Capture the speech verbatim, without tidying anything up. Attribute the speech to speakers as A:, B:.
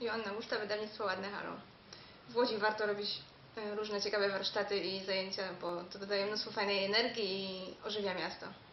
A: Joanna Muszta, wydawnictwo Ładne Halo. W Łodzi warto robić e, różne ciekawe warsztaty i zajęcia, bo to dodaje mnóstwo fajnej energii i ożywia miasto.